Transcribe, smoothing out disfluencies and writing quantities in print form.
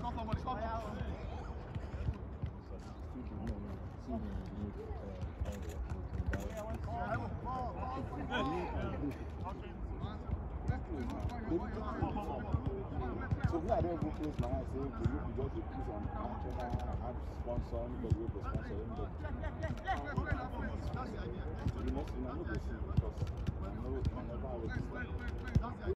So if I don't go close my eyes, say, okay, you just put on ad sponsor, anybody will sponsor anybody. You must not go see because I know I never have